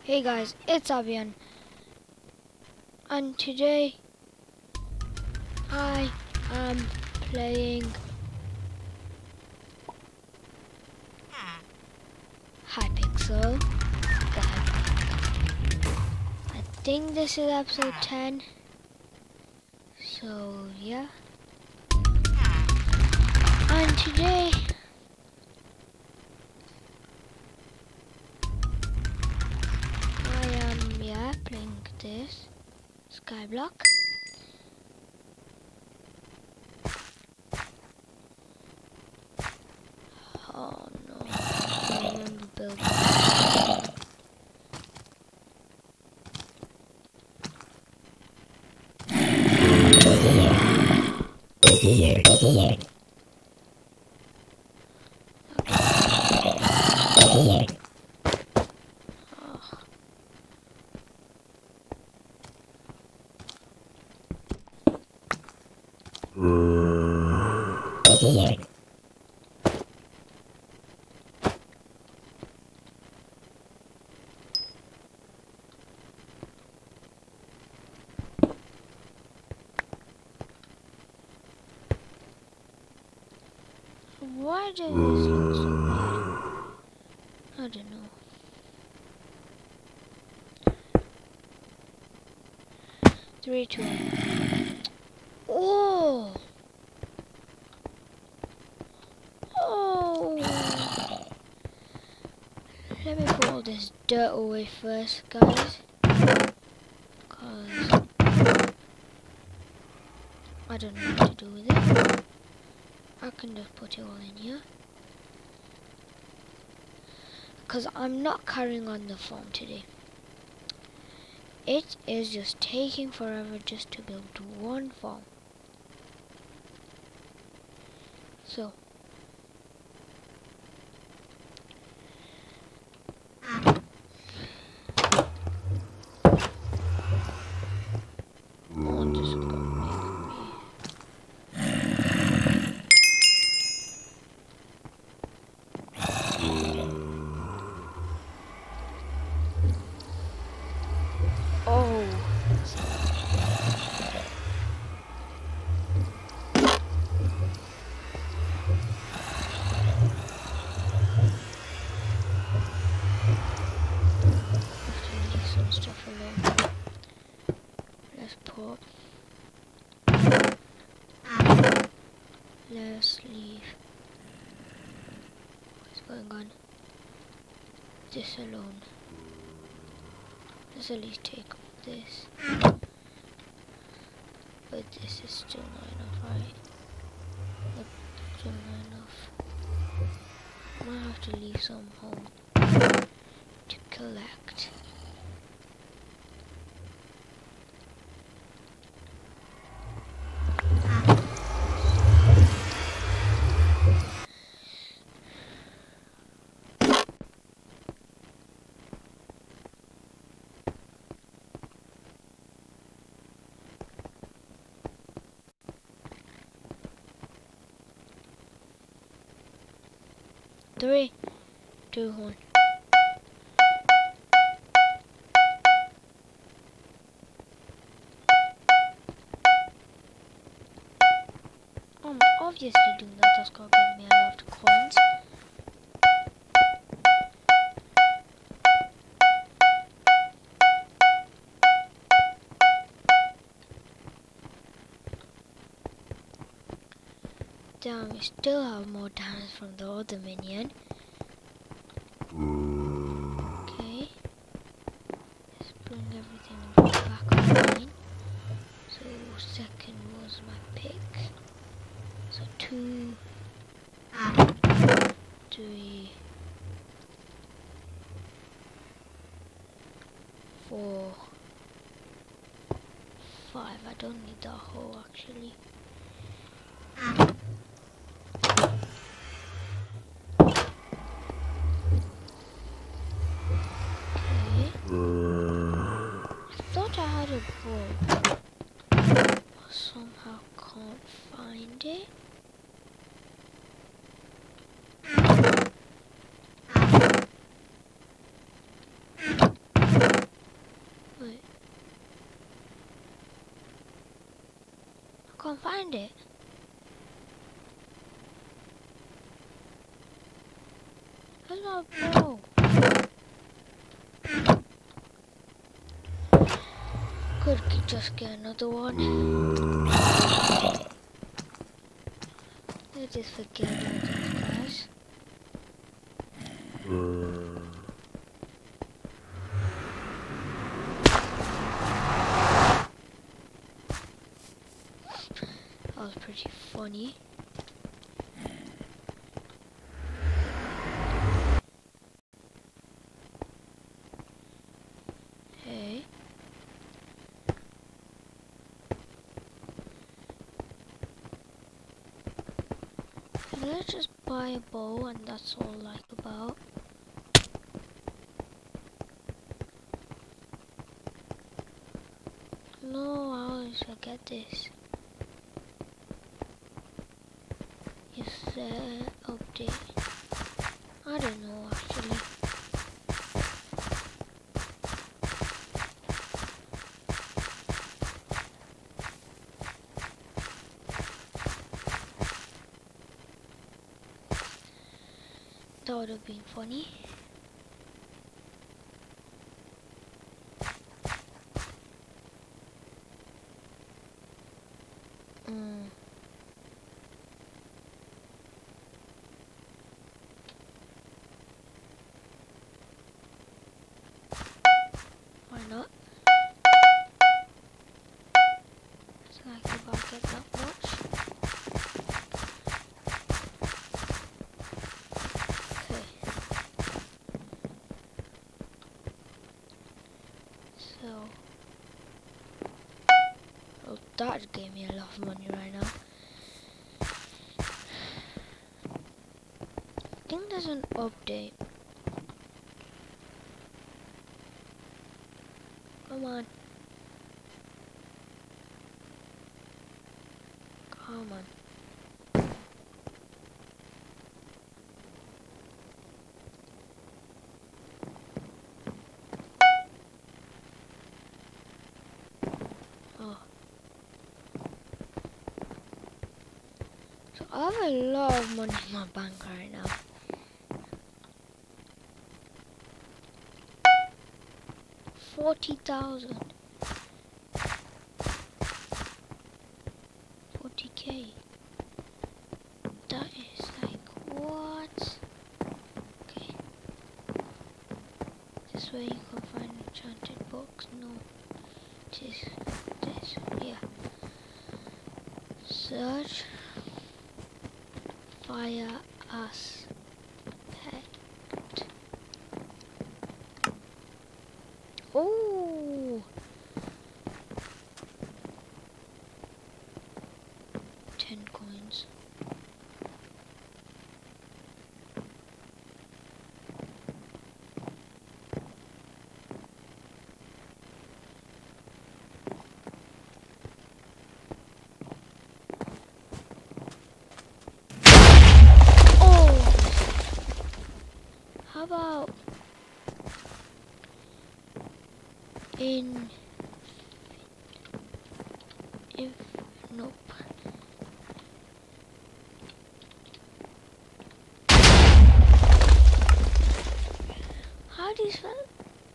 Hey guys, it's Avian, and today I am playing Hypixel. I think this is episode 10, so yeah. And today I am playing this Skyblock. Oh no, I remember building. Why does this look so bad? I don't know. Three, two. Oh! Oh! Let me put all this dirt away first, guys. Because I don't know what to do with it. I can just put it all in here. Because I'm not carrying on the farm today. It is just taking forever just to build one farm. So I'm just gonna make me leave some stuff alone. Let's put let's leave what's going on this alone. Let's at least take this. But this is still not enough, right? Yep, still not enough. Might have to leave some home to collect. Three, two, one. I'm obviously doing that. That's gonna give me a lot of coins. Damn, we still have more damage from the other minion. Okay. Let's bring everything back online. So second was my pick. So 2, 3, 4, 5. I don't need that hole actually. I thought I had a bow, but somehow can't find it. can't find it. Where's my bow? Could just get another one. Let's just forget all these guys. That was pretty funny. Hey. Let's just buy a bow and that's all I like about. No, I always forget this. Yes, update. I don't know actually. That would have been funny. Why not? It's like if I get that much. Okay. So. Oh, that gave me a lot of money right now. I think there's an update. Come on. Come on. Oh. So I have a lot of money in my bank right now. $40,000. 40K. That is like what? Okay. This way you can find enchanted books. No. This. Yeah. Search. Fire aspect. Oh. 10 coins. How about nope. How do you spell it?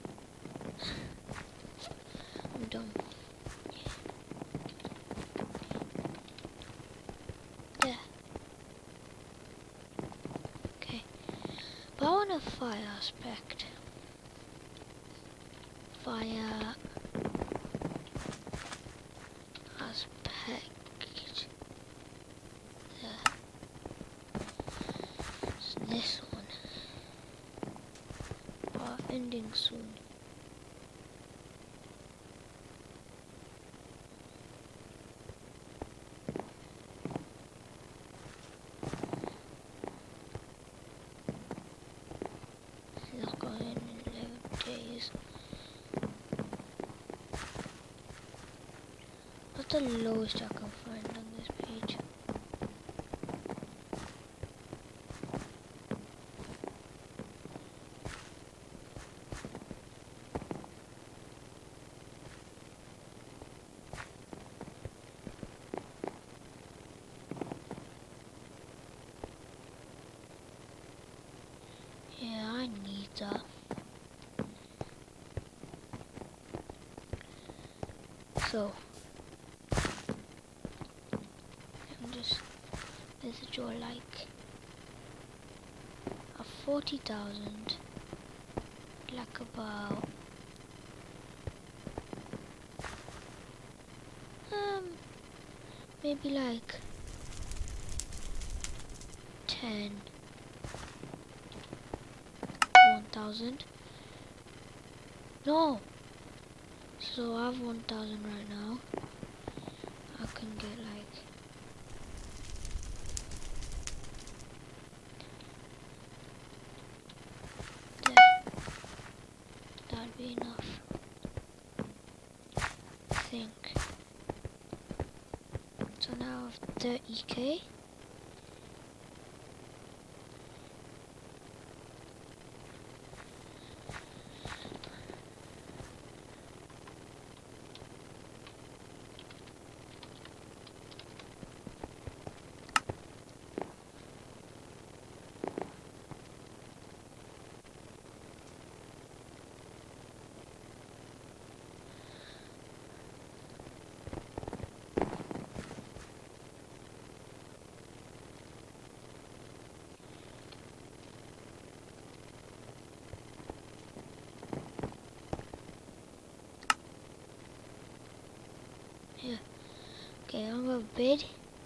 I'm dumb. There. Okay. But I want a fire aspect. Fire aspect. There. It's this one. Ending soon. It's going in 11 days. What's the lowest I can find on this page? So I'm just this is your like a 40,000, like about maybe like 1,000. No, so I have 1,000 right now. I can get like there. That'd be enough, I think. So now I have 30k. Yeah. Okay, I'm gonna bid.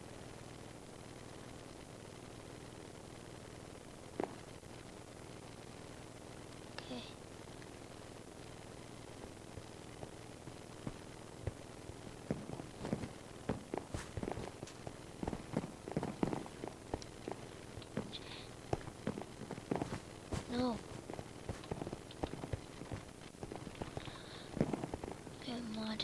Okay. No. Get mud.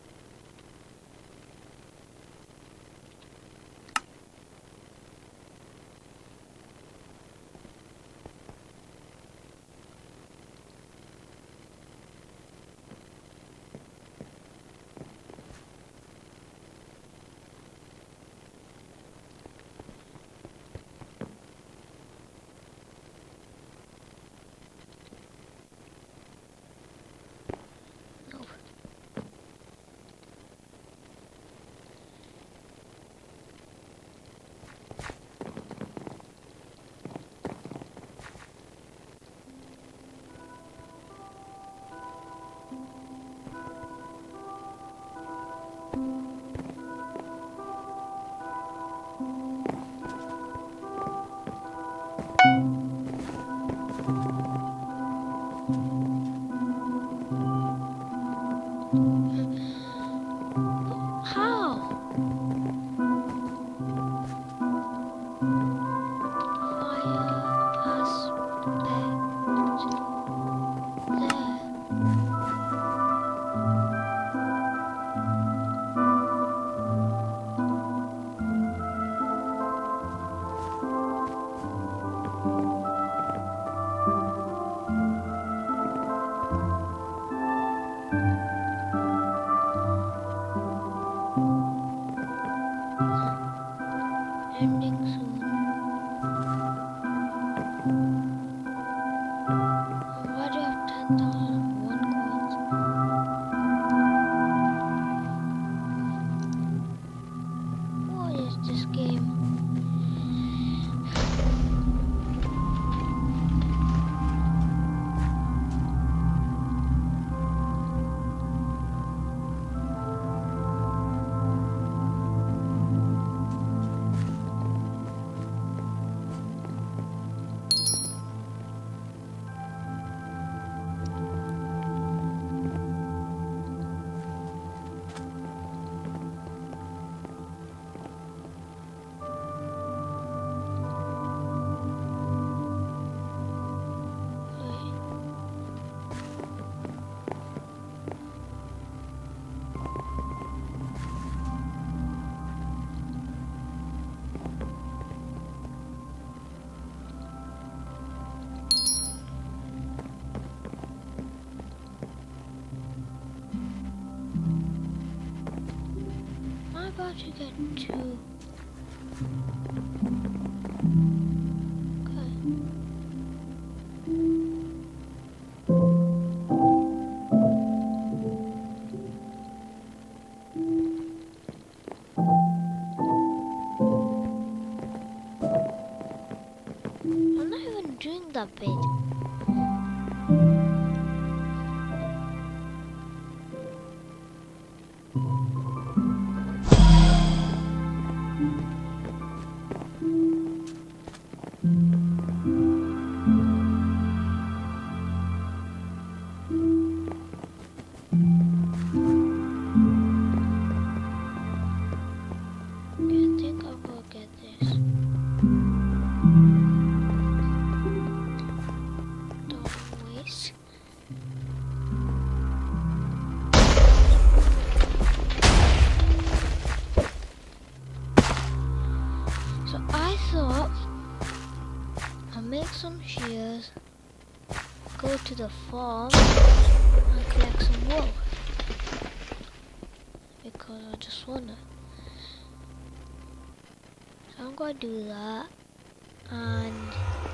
No. How? Fire aspect there. Ending soon. Why do you have 10,001 coins? What is this game? I'm about to get two. Okay. that bit. I think I will get this. Don't waste. So I thought I'll make some shears, go to the farm and collect some wool. Because I just wanna. So I'm gonna do that, and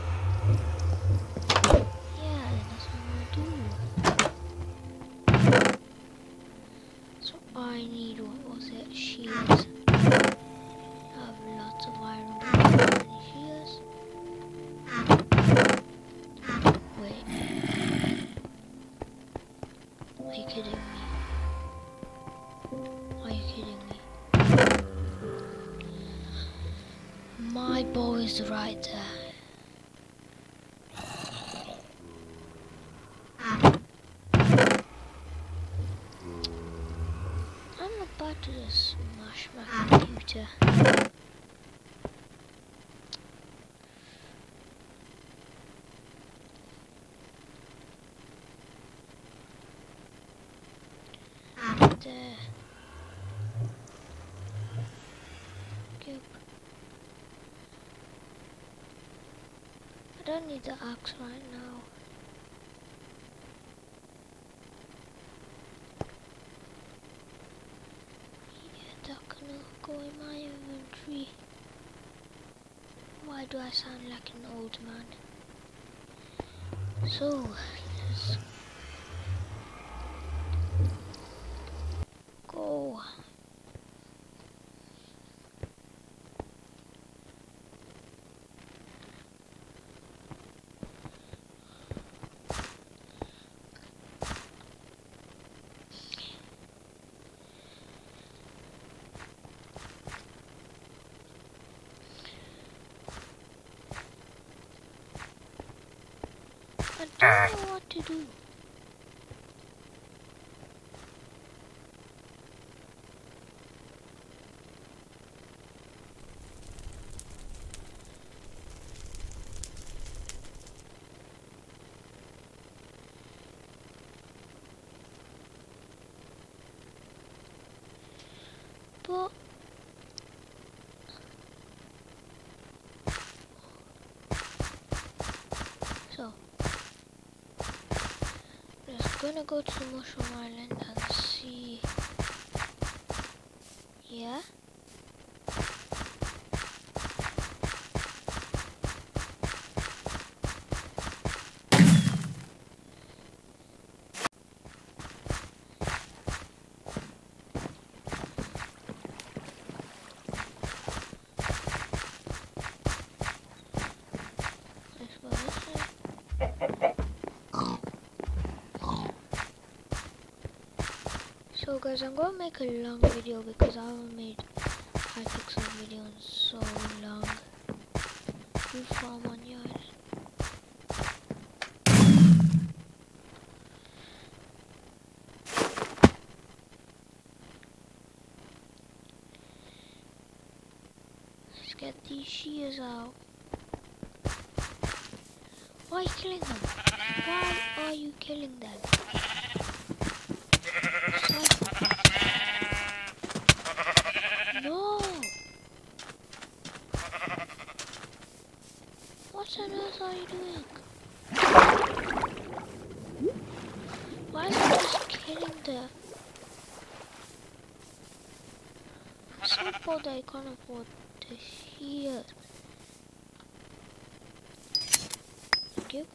yeah, that's what I'm gonna do. So I need, what was it, shears. I have lots of iron, but I don't have any shears. Wait, are you kidding me? Are you kidding me? My bow is right there. I'm about to just smash my computer. There. Yep. I don't need the axe right now. Yeah, that can go in my inventory. Why do I sound like an old man? So, let's go. I don't know what to do. But so just gonna go to the Mushroom Island and see. Yeah. Let's go this way. So guys, I'm gonna make a long video because I haven't made Hypixel video in so long. You farm on yours. Let's get these shears out. Why are you killing them? Why are you killing them? No! What on earth are you doing? Why is it just killing the... I'm so poor that I can't afford the shears. Thank you.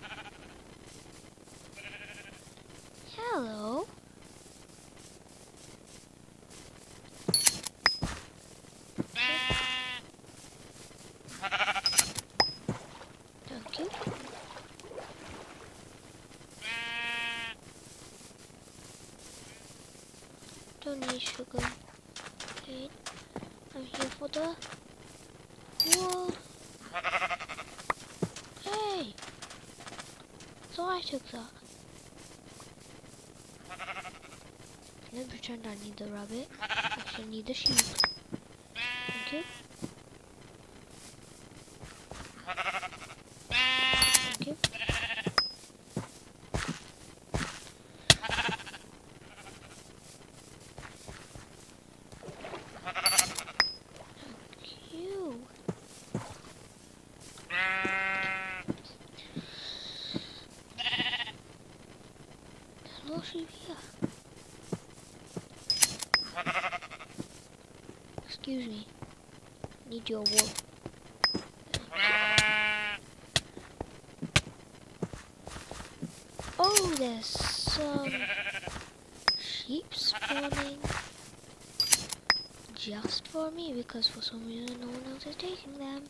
Hello. need sugar. Okay. I'm here for the wool. Hey! So I took that. Let's pretend I need the rabbit. Actually, I need the sheep. Thank you. Thank you. No sheep here. Excuse me. Need your wool. Oh, there's some sheep spawning just for me because for some reason no one else is taking them.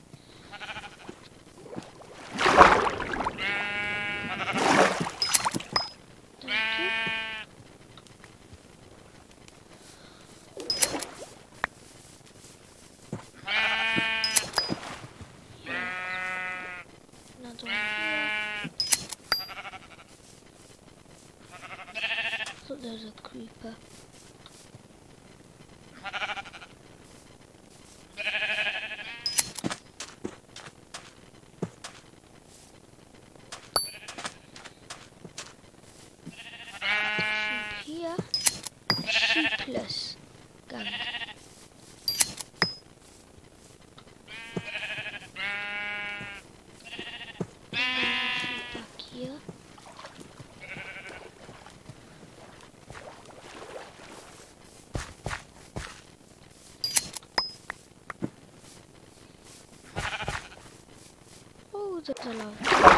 Look, there's a creeper. Sheep here. Sheepless. Gun. Sheep back here. Oh, there's a lot of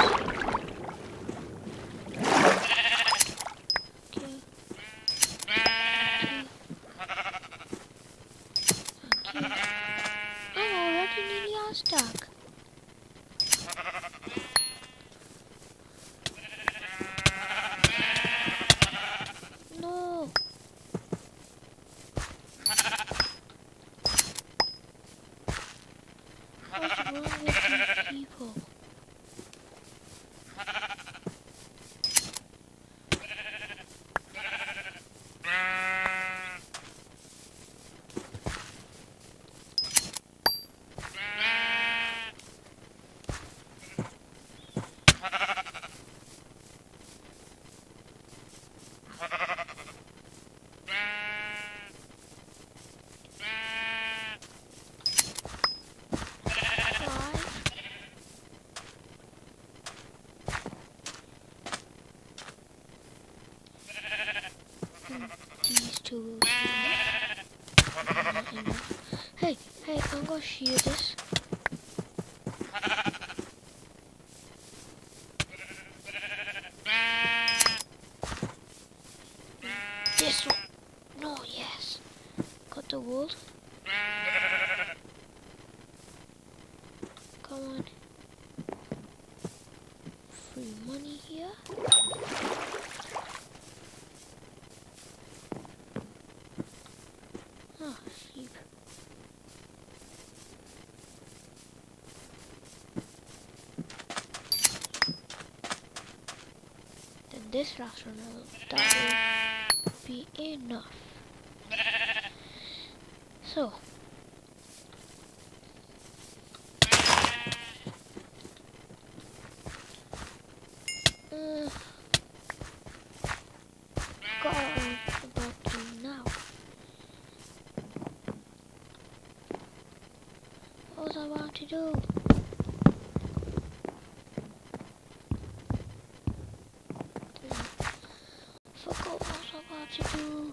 stuck. No. What's wrong with these people? These two will be not enough. Hey, I'm gonna shield this. This one. No, yes. Got the wool. Come on. Free money here. Oh, sheep. Then this last one, that will be enough. So. About to now. What was I about to do? Forgot what I was about to do.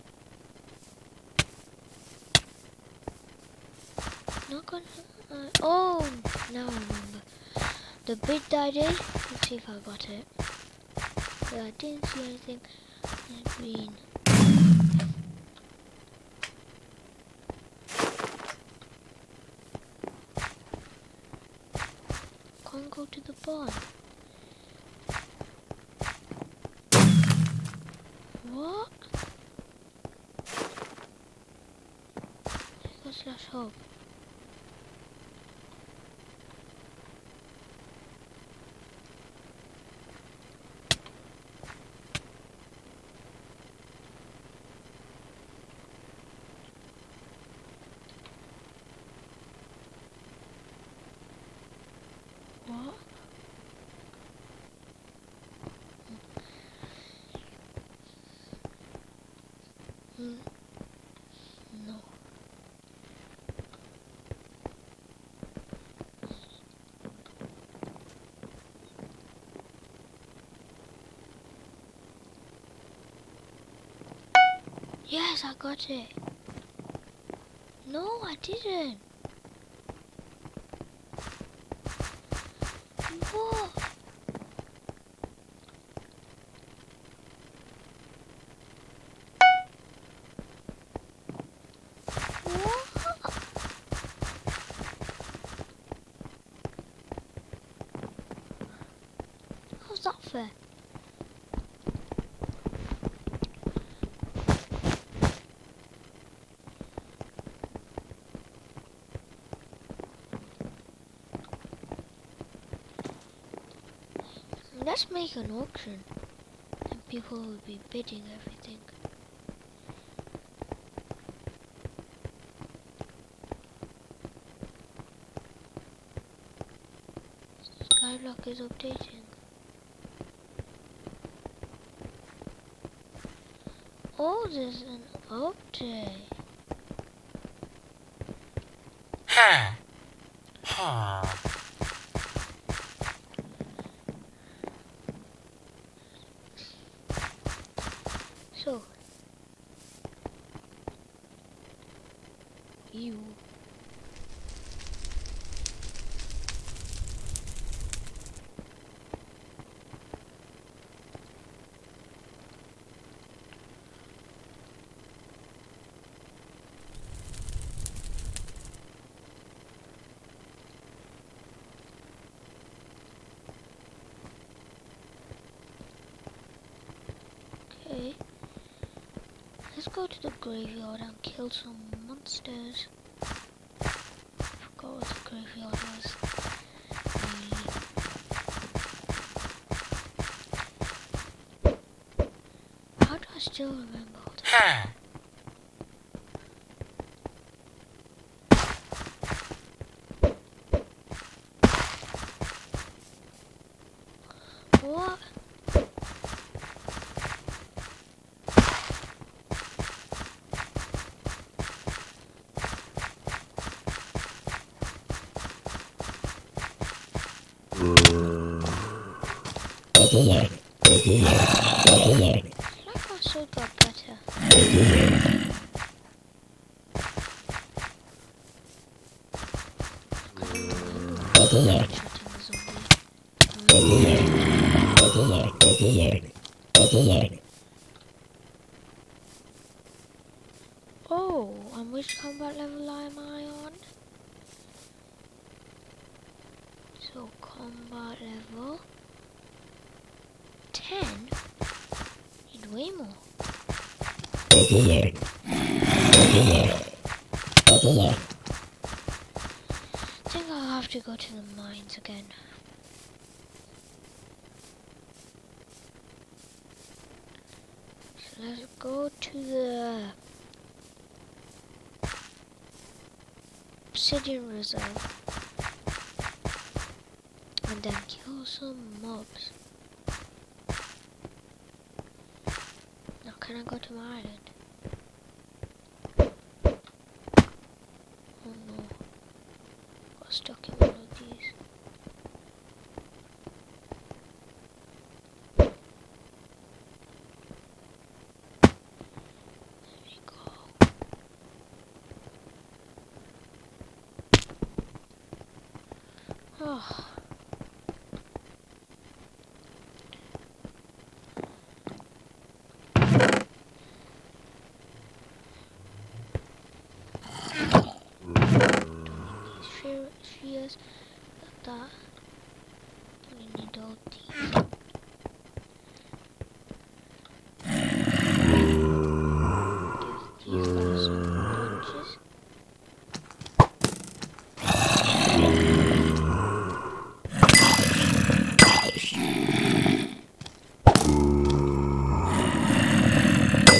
Not gonna. Oh, now I remember. The bit that I did. Let's see if I got it. But I didn't see anything green. Can't go to the barn. What? hub. What? No. Yes, I got it. No, I didn't. What? What? How's that fair? Let's make an auction, and people will be bidding everything. Skyblock is updating. Oh, there's an update. Ha! Ha! So, you. Okay. Let's go to the graveyard and kill some monsters. I forgot what the graveyard was. How do I still remember all that? Ha! What? Like my sword got better. Shooting the zombie. Oh, and which combat level am I on? So combat level 10? Need way more. I think I'll have to go to the mines again. So let's go to the Obsidian Reserve and then kill some mobs. Now can I go to my island? Oh no, got stuck in one of these. There we go. Oh. Spheres like that. We need all these. Give these guys some punches.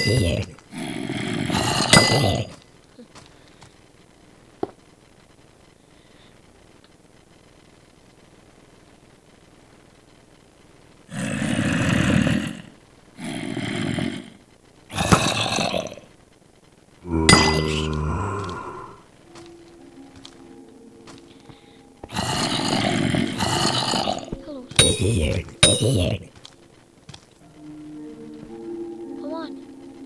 Hello. Come on.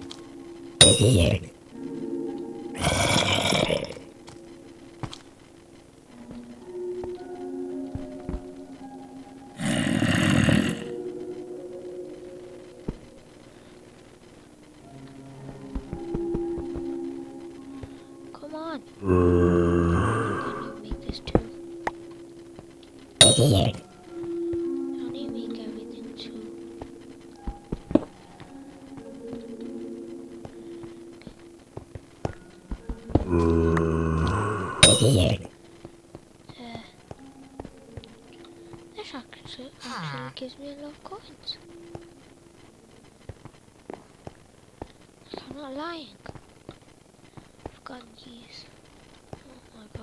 Come on. Can you make this too? Don't you make everything too? This actually gives me a lot of coins. I'm not lying. I've got these. Oh my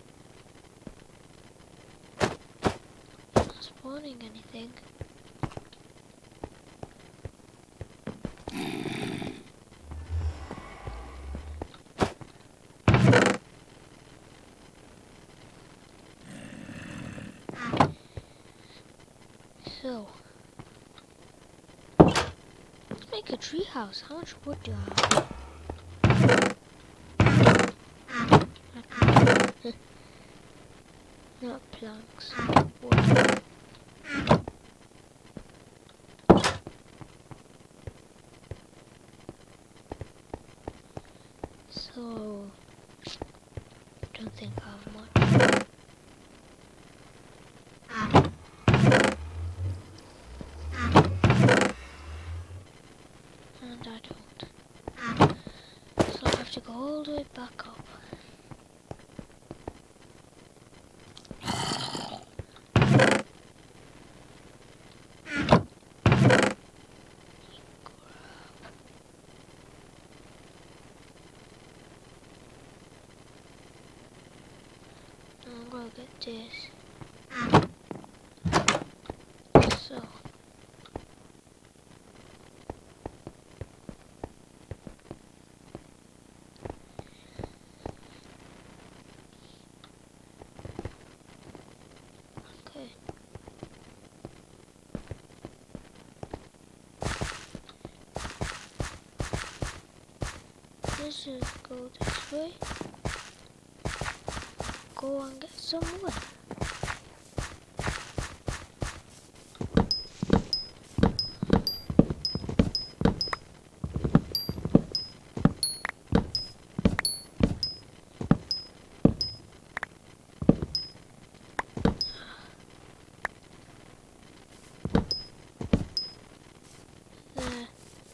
god. Not spawning anything. So, let's make a tree house. How much wood do I have? Not planks. Wood. So, don't think I have much. And I don't. So I have to go all the way back up. I'm gonna get this. So. Okay. Let's just go this way. Go and get some wood. There.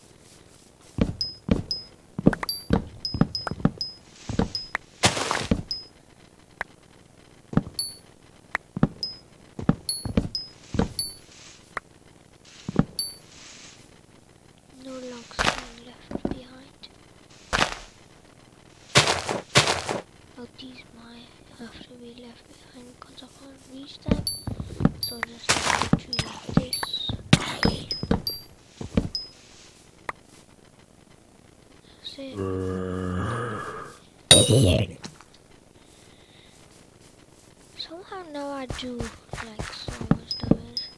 No logs being left behind. Oh, these might have to be left behind because I can't reach them. So just have to like this. That's it. Somehow now I do like so much damage.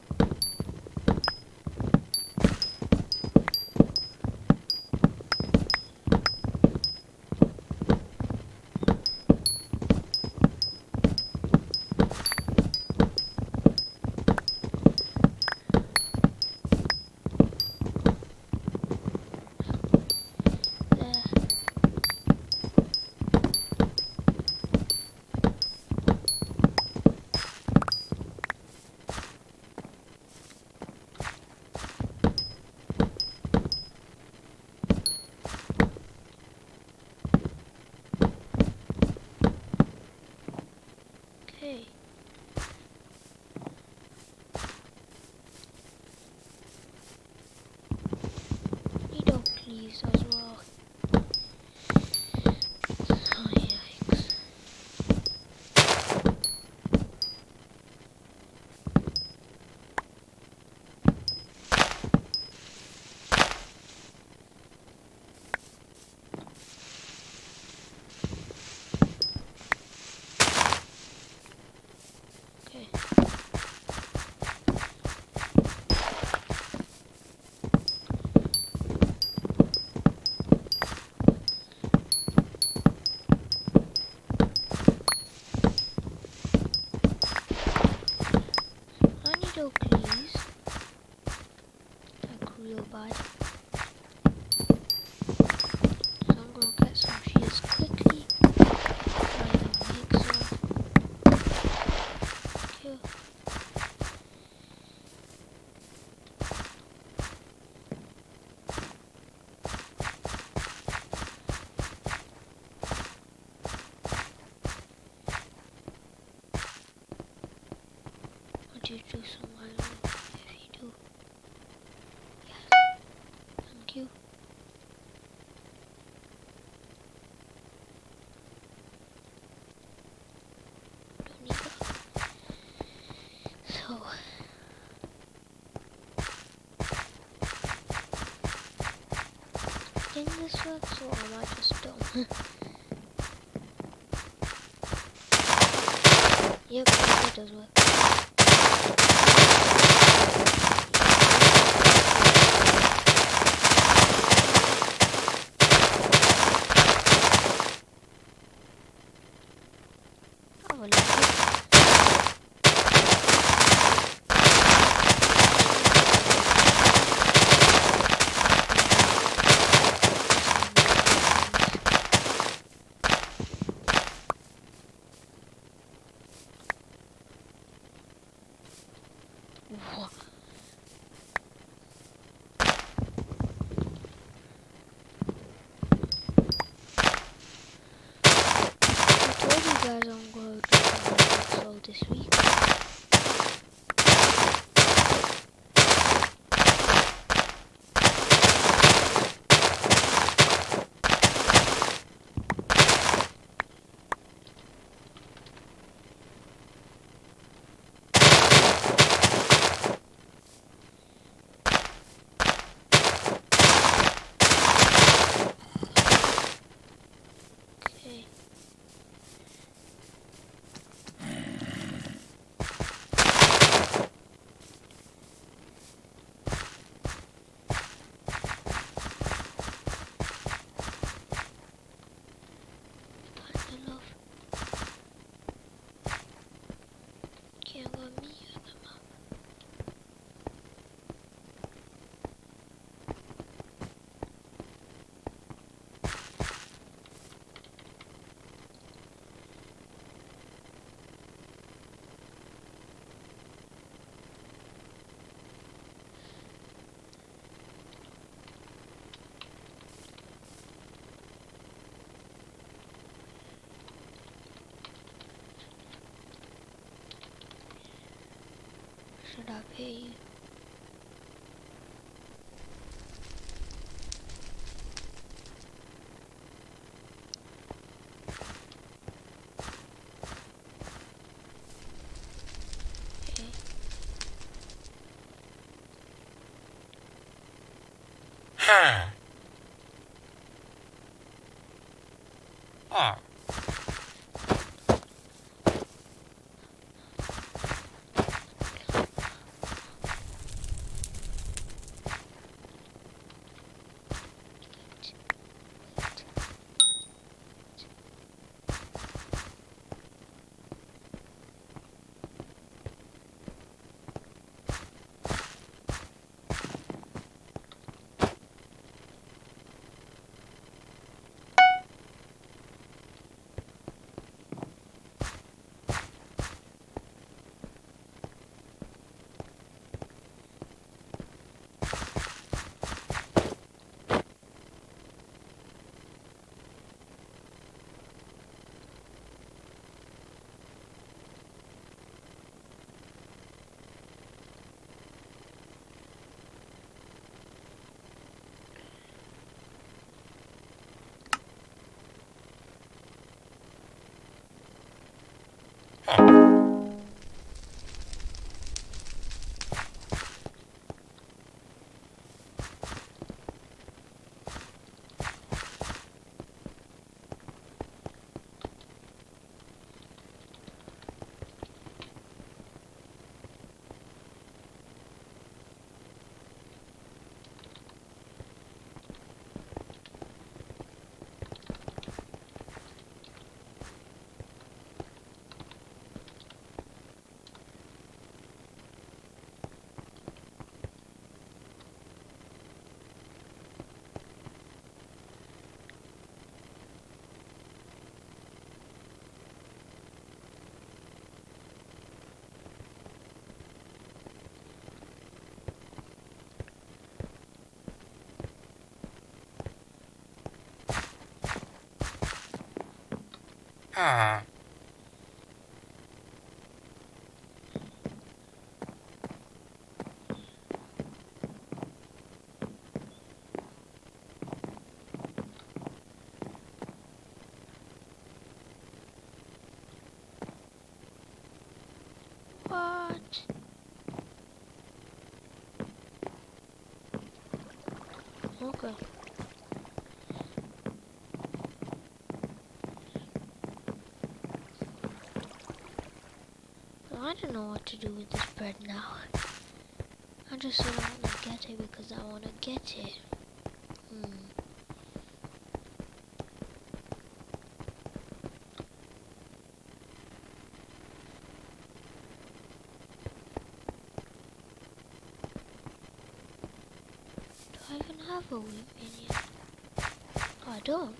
too bad. So I'm gonna get some shears quickly. Try to make some. Thank you. Would you do some iron if you do? Yes. Thank you. Don't need that. So I think this works, or am I just dumb? Yep, it does work. I will like it. What? I told you guys I'm going to do some all this week. Okay. Partner love. Can't go me at the map. Should I pay you? Okay. Huh. Oh. Ha. What? Okay. I don't know what to do with this bread now. I just said I want to get it because I want to get it. Do I even have a wheat minion? Oh, I don't.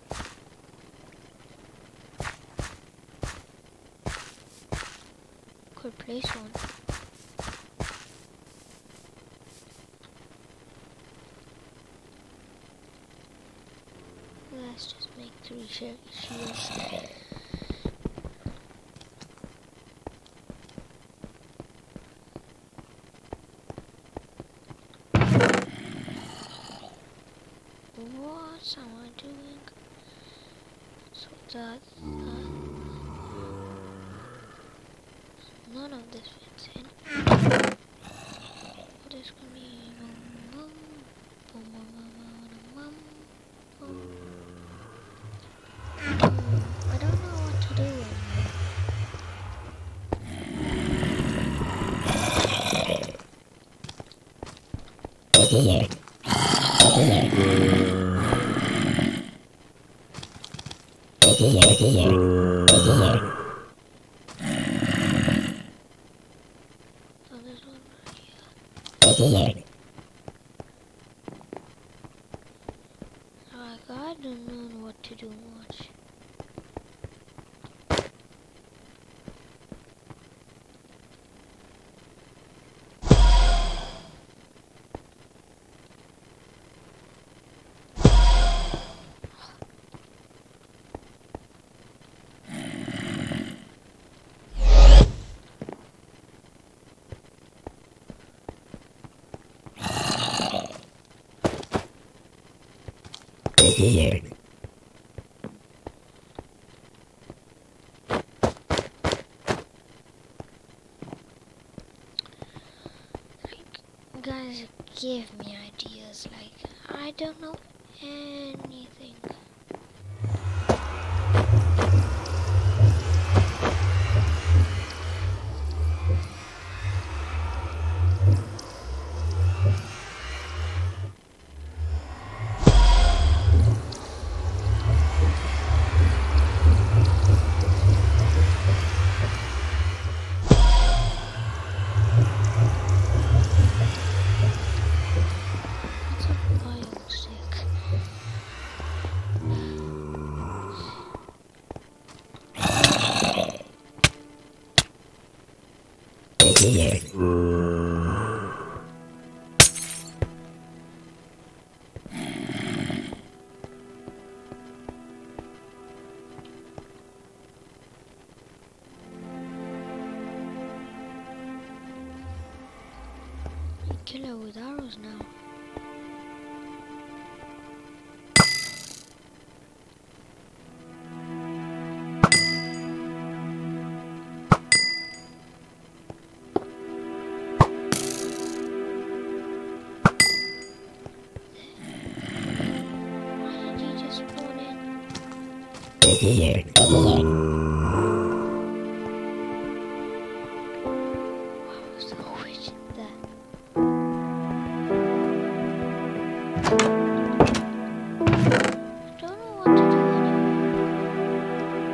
Could place one. Let's just make 3 shields. What am I doing? So that none of this fits in. This can be I don't know what to do. I don't know what to do much. Guys, give me ideas. Like, I don't know anything. Kill her with arrows now. Why did you just spawn in? Wow, so witch there. I don't know what to do anymore.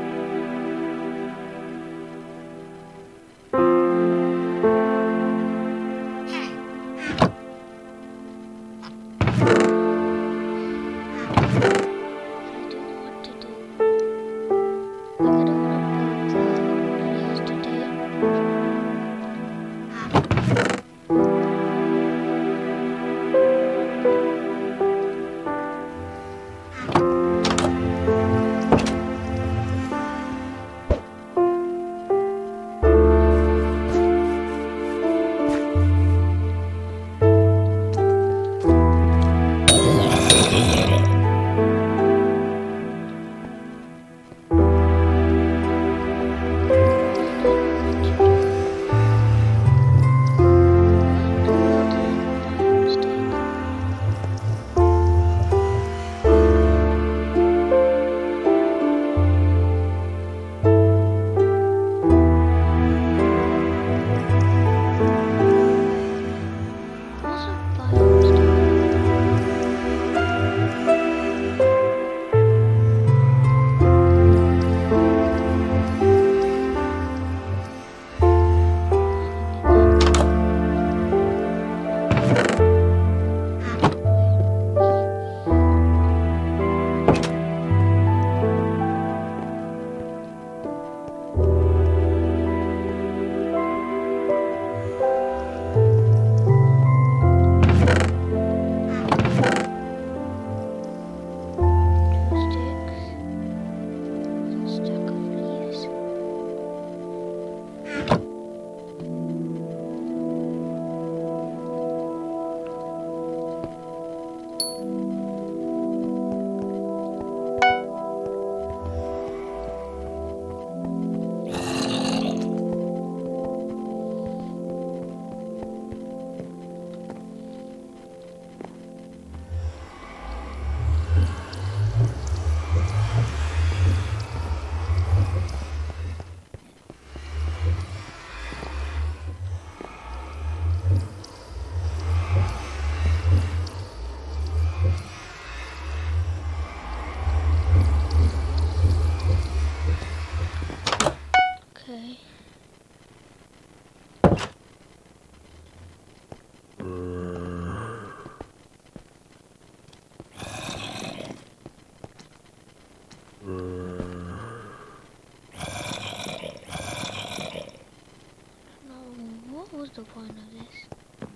I don't know what to do. Like, I don't want to the point of this?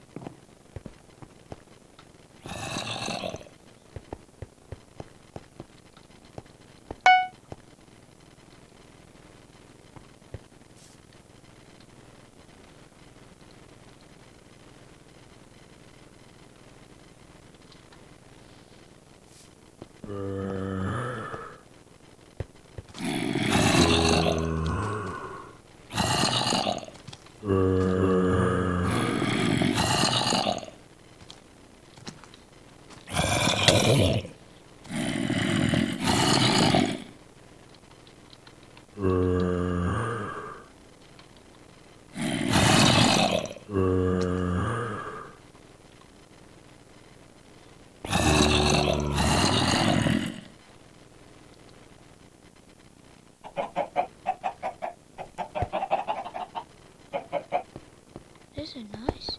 This is nice.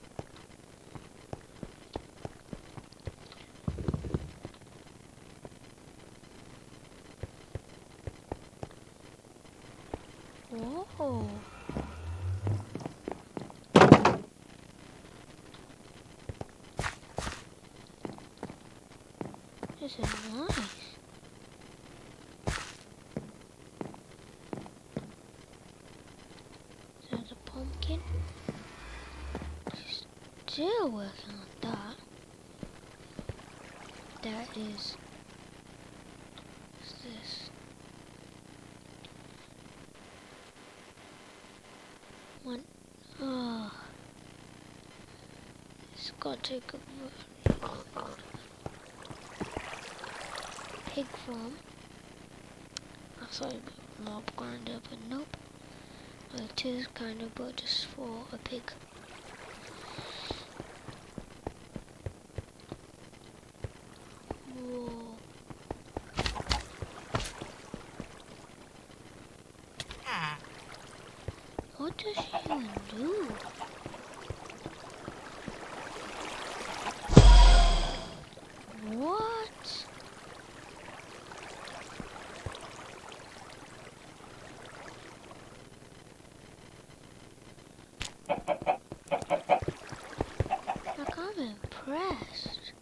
Whoa. This is nice. There's a pumpkin. Still working on that. That is. What's this? One. Oh. It's got to take a pig farm. I thought it was mob grinder, but nope. It is kind of, but just for a pig. Whoa. What does she even do? What? Like, I'm impressed.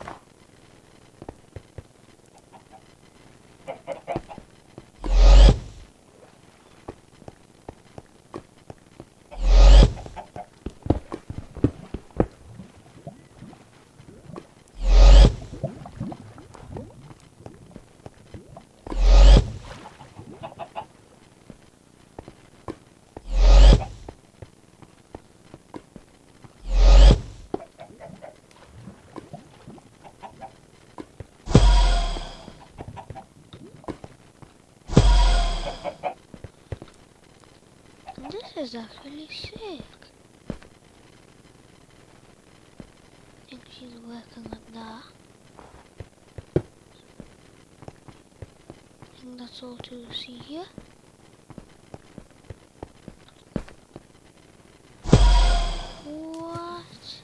This is actually sick. I think she's working on that. I think that's all to see here. What?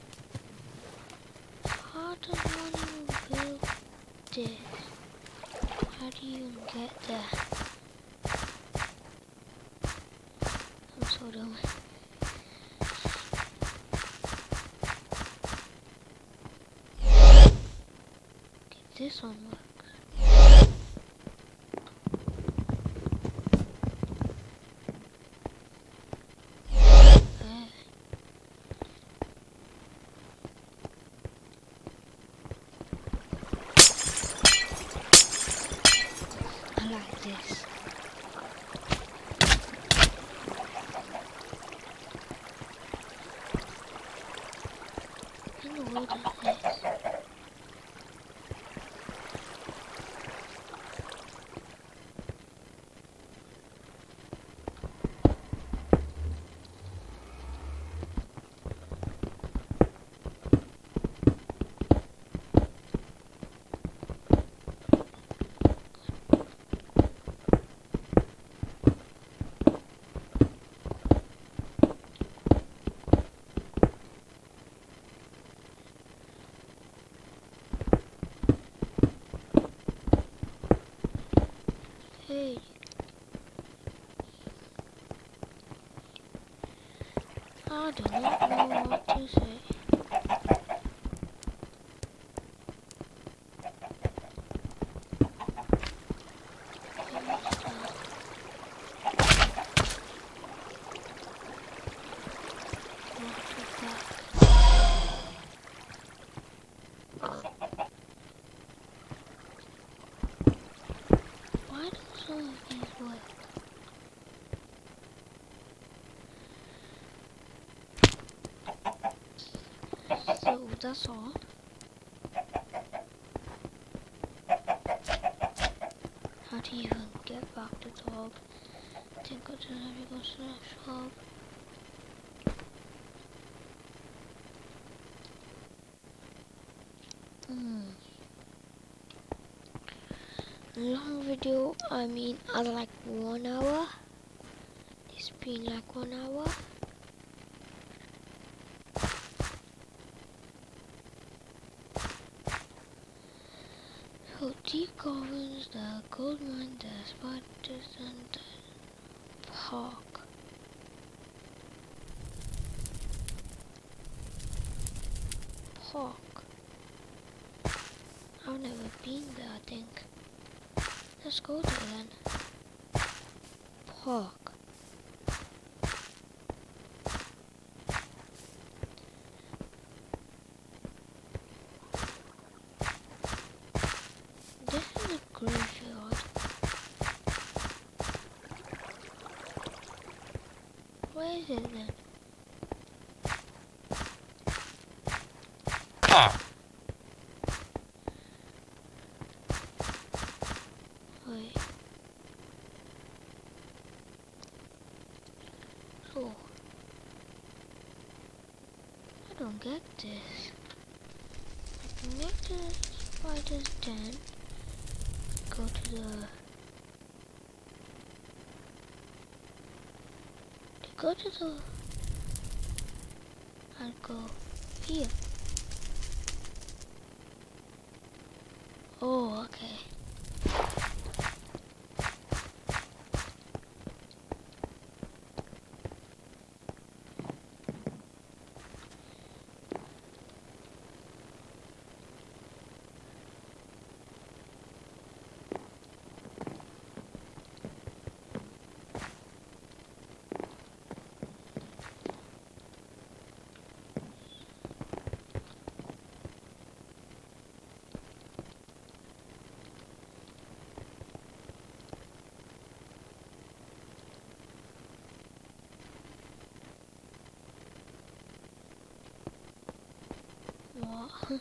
How does one even build this? How do you even get there? I'm so dumb. Okay, this one works. I like this. In the world is this? Hey. I do not know what to say. Why do some of these work? So that's all. How to even get back to the hub? I think I just have to go to the shop. Long video, I mean like 1 hour. It's been like 1 hour. So deep caverns, the gold mine, the spiders and the park. Park. I've never been there, I think. Let's go there then. Park. This is a graveyard. Where is it then? Wait. So, I don't get this. I can make the spider's den. Go to the... Go to the... I'll go here. Oh, okay. What?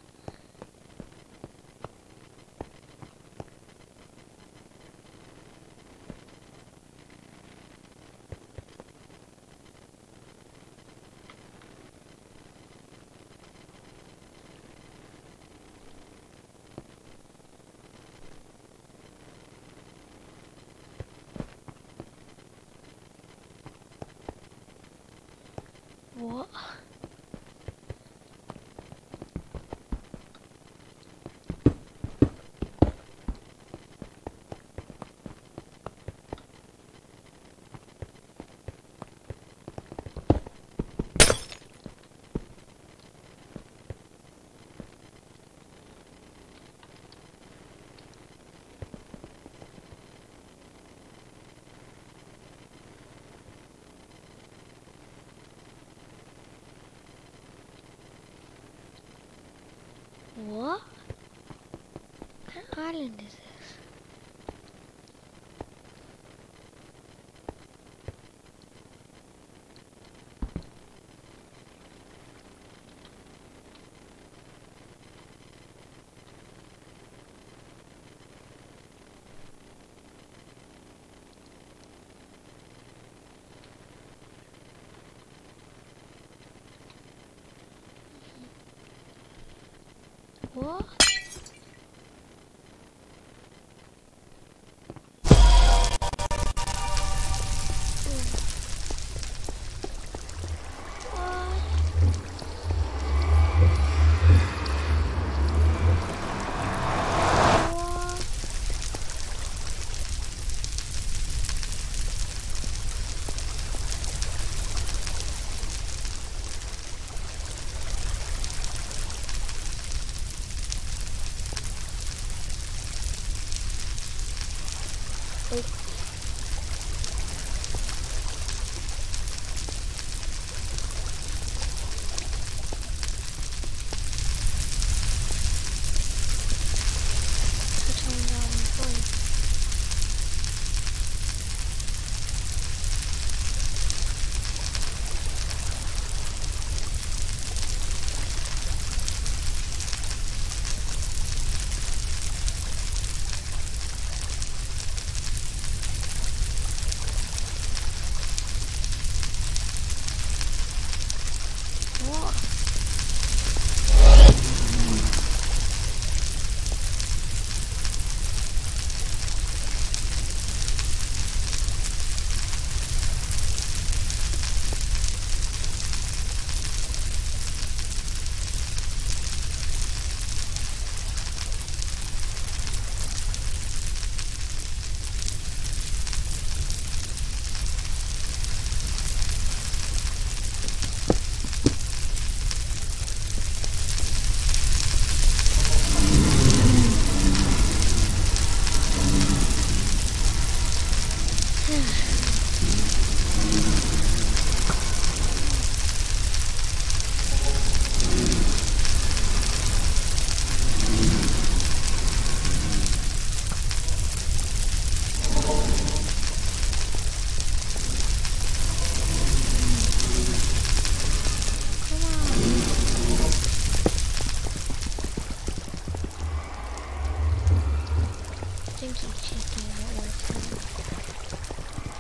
What? What? What island is this? What? turn down the volume. What? Stinky chicken that works.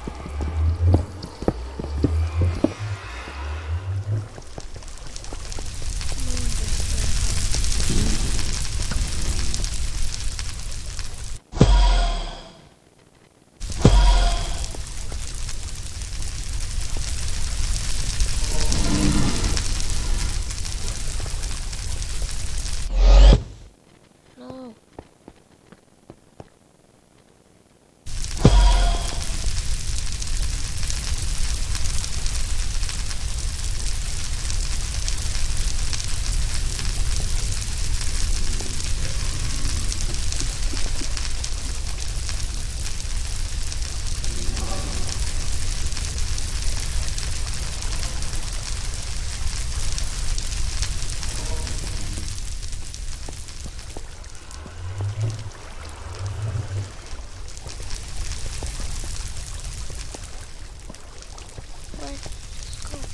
No. Let's go.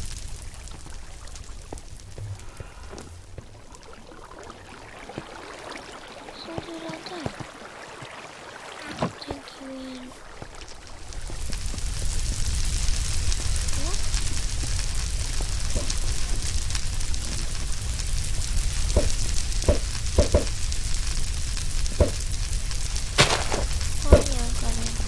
So did I die? Thank you, Ian. What? Oh yeah, I got it.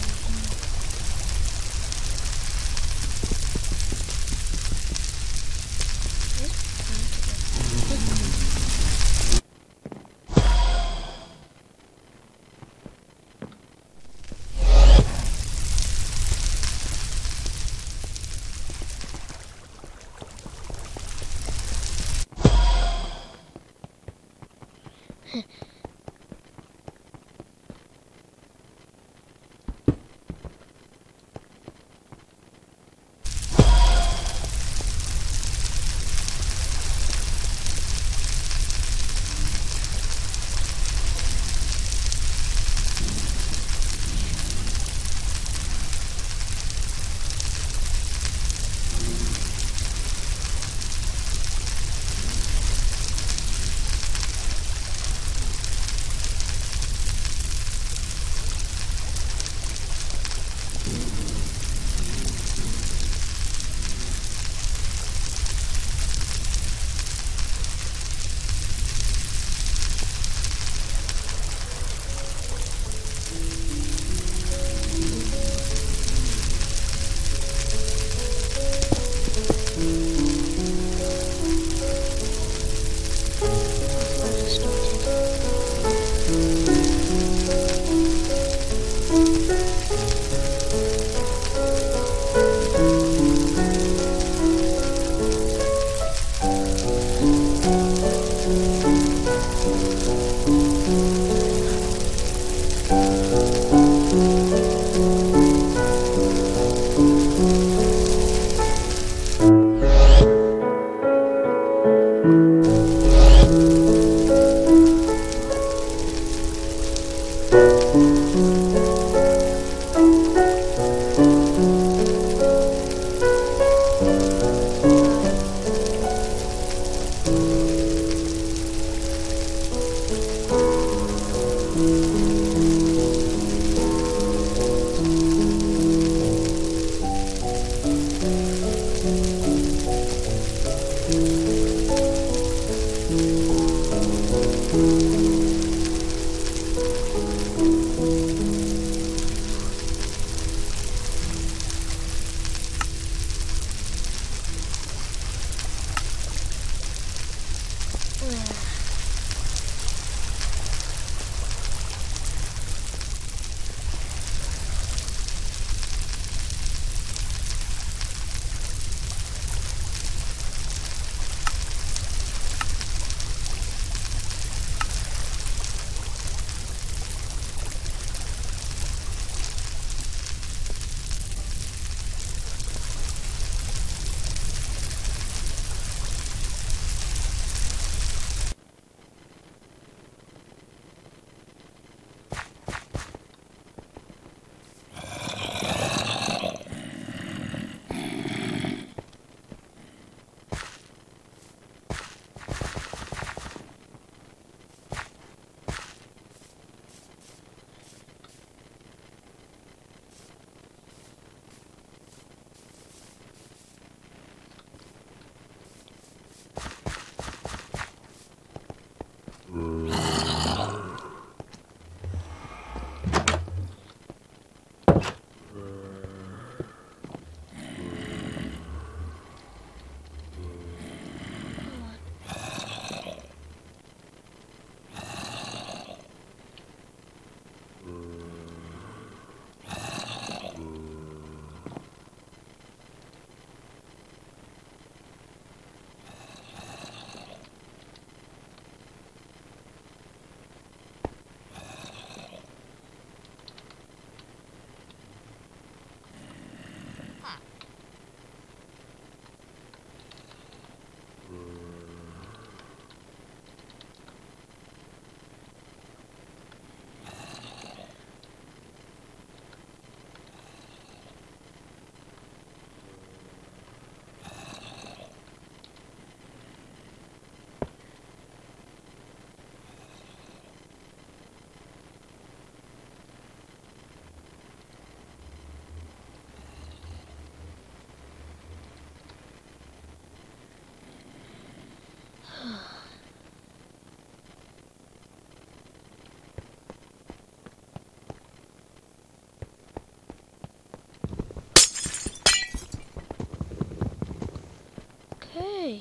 Okay.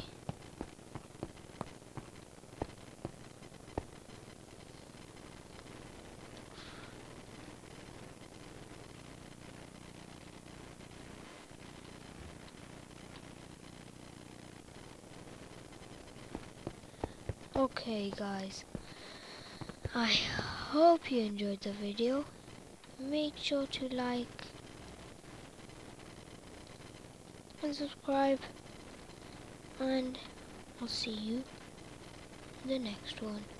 Okay guys, I hope you enjoyed the video. Make sure to like and subscribe, and I'll see you in the next one.